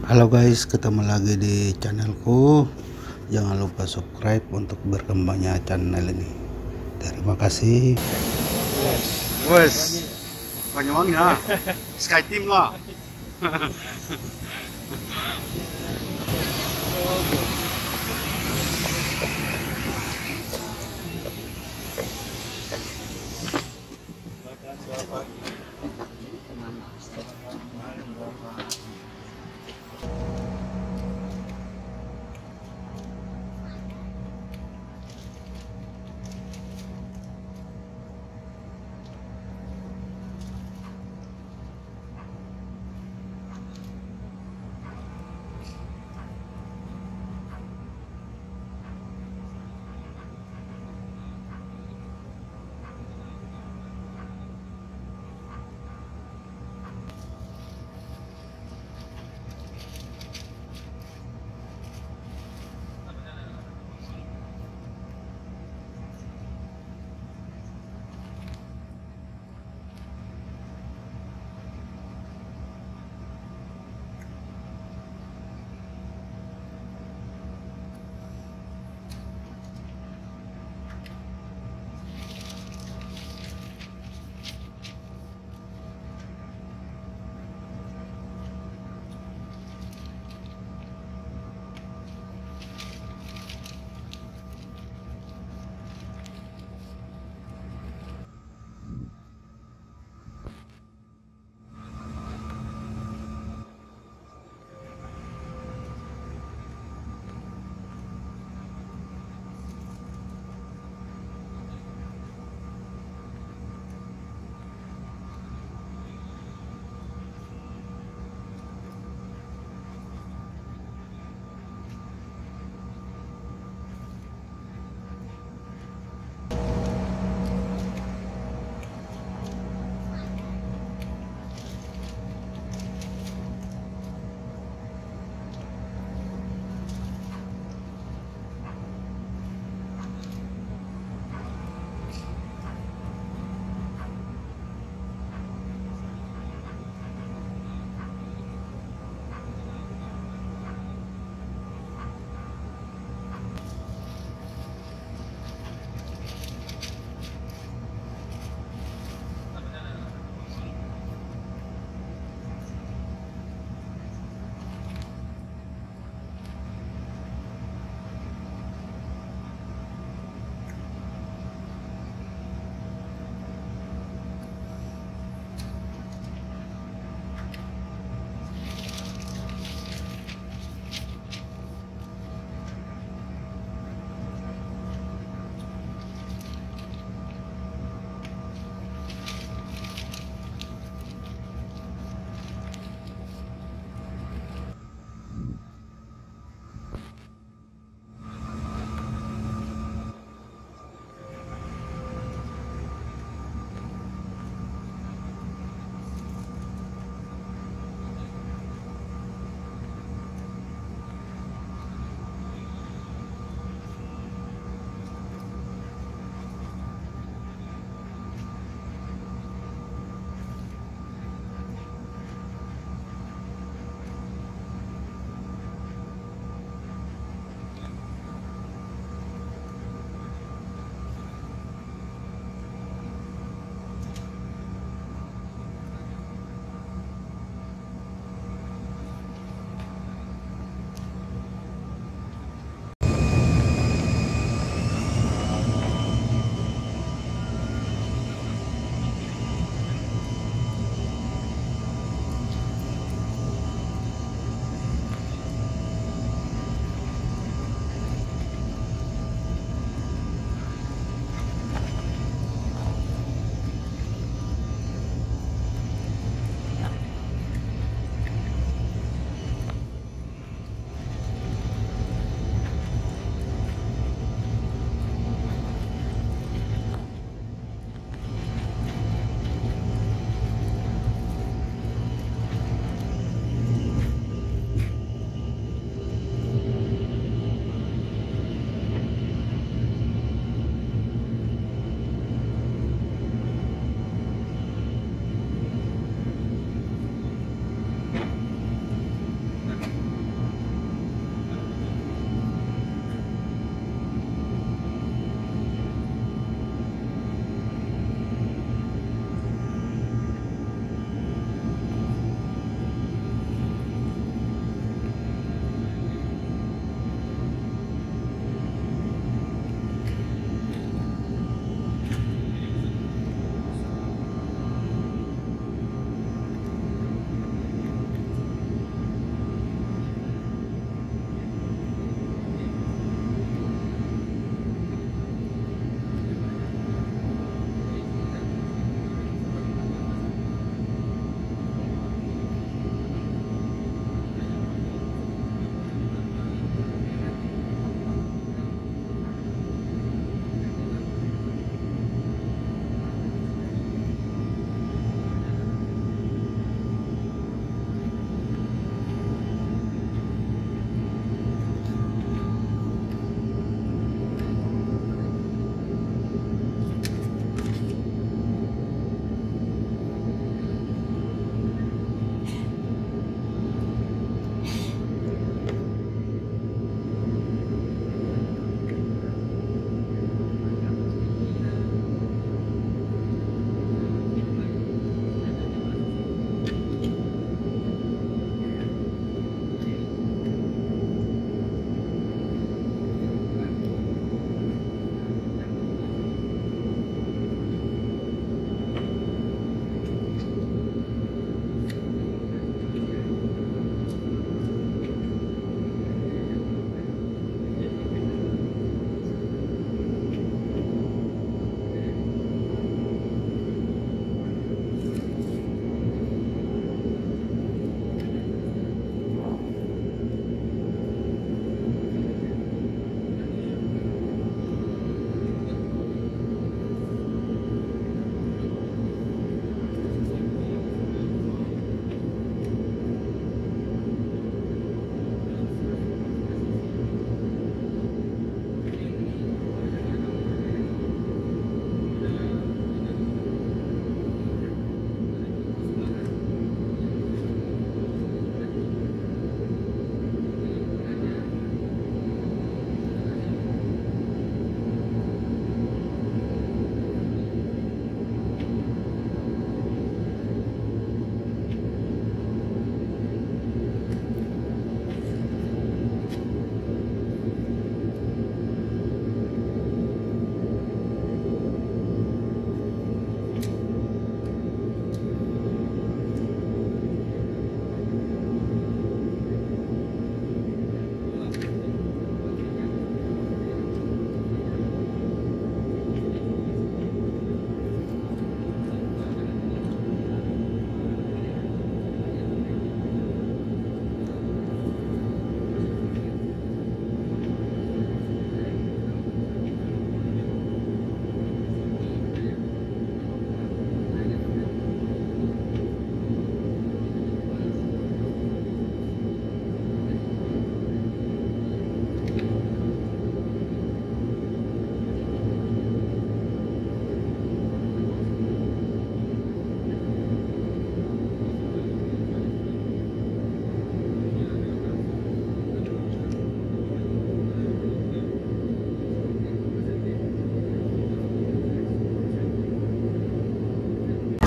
Halo guys, ketemu lagi di channelku. Jangan lupa subscribe untuk berkembangnya channel ini. Terima kasih. Wes, banyak ya. Sky Team lah.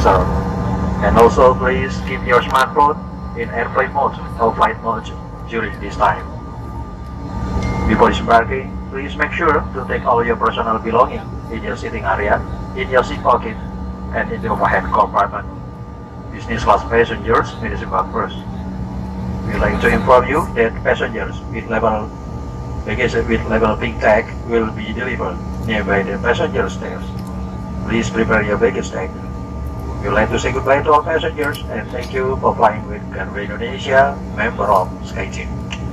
sir. And also please keep your smartphone in airplane mode or flight mode during this time. Before disembarking, please make sure to take all your personal belongings in your sitting area, in your seat pocket, and in the overhead compartment. Business class passengers may disembark first. We would like to inform you that passengers with baggage with level pink tag will be delivered nearby the passenger stairs. Please prepare your baggage tag. We would like to say goodbye to all passengers and thank you for flying with Garuda Indonesia, member of SkyTeam.